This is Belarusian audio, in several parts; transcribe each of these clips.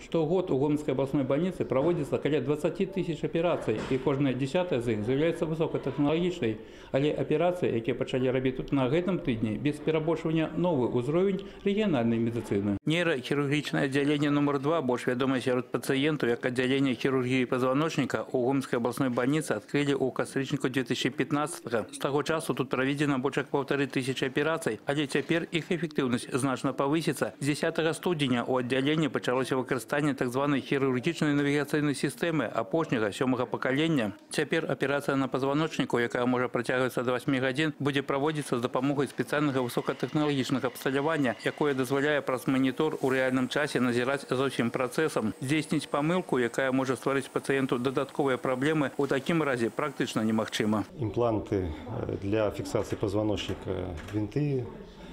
Штогод у Гомельской областной больницы проводится около 20 тысяч операций, и каждая 10-та из них является высокотехнологичной. Але операции, которые почали робить тут на этом тыдні, без перебольшивания новый уровень региональной медицины. Нейрохирургичное отделение номер 2, больше ведомое среди пациентов, как отделение хирургии позвоночника, у Гомельской областной больницы открыли у кастрычнику 2015-го. С того часу тут проведено больше 1500 операций, але теперь их эффективность значно повысится. С 10 студеня у отделения почалося використання так званої хірургічної навігаційної системи опошнього 7-го покоління. Тепер операція на позвоночнику, яка може протягуватися до 8 годин, буде проводитися з допомогою спеціального високотехнологічного обсталювання, яке дозволяє праз монітор у реальному часі назирати за всім процесом. Здійснити помилку, яка може створити пацієнту додаткові проблеми, у такому разі практично неможливо. Імпланти для фіксації позвоночника, винти,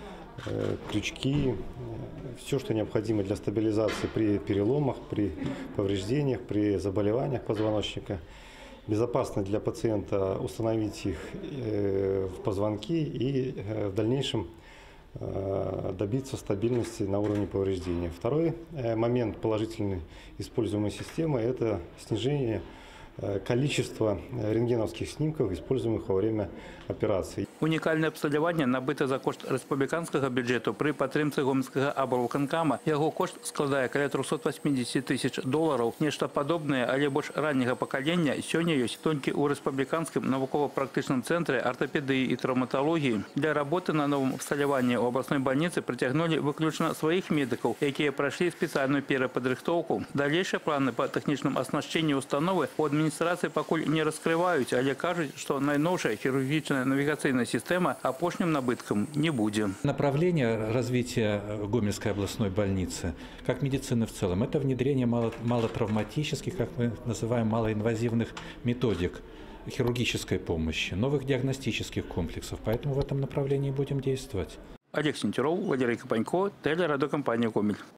крючки, все, что необходимо для стабилизации при переломах, при повреждениях, при заболеваниях позвоночника. Безопасно для пациента установить их в позвонки и в дальнейшем добиться стабильности на уровне повреждения. Второй момент положительной используемой системы – это снижение количества рентгеновских снимков, используемых во время операций. Унікальне обсталювання набите за кошт республіканського бюджету при підтримці Гомельського облвиконкама. Його кошт складає каля $380 000. Нечто подобне, але більш раннього покоління сьогодні є тільки у республіканському науково-практичному центрі ортопедії і травматології. Для роботи на новому обсталюванні у обласної больниці притягнули виключно своїх медиків, які пройшли спеціальну переподрихтовку. Дальші плани по технічному оснащенню установи у адміністрації поки не розкривають, але кажуть, що найновша хірургічна навігаційна система опошним набытком не будет. Направление развития Гомельской областной больницы, как медицины в целом, это внедрение малотравматических, как мы называем, малоинвазивных методик хирургической помощи, новых диагностических комплексов. Поэтому в этом направлении будем действовать. Олег Сентеров, Валерий Копанько, телерадиокомпания «Гомель».